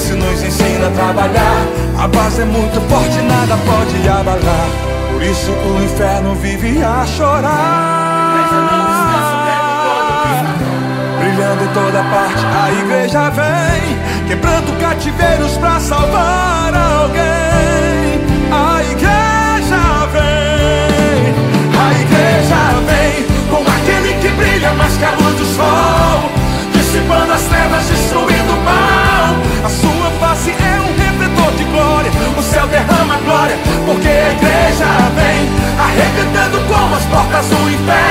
esse nos ensina a trabalhar. A base é muito forte, nada pode abalar. Por isso o inferno vive a chorar. Brilhando em toda parte, a igreja vem, quebrando cativeiros pra salvar alguém. A igreja vem, a igreja vem, com aquele que brilha mais que a luz do sol, dissipando as trevas, destruindo o mal. A sua face é um refletor de glória, o céu derrama glória, porque a igreja vem, arrebentando com as portas do inferno.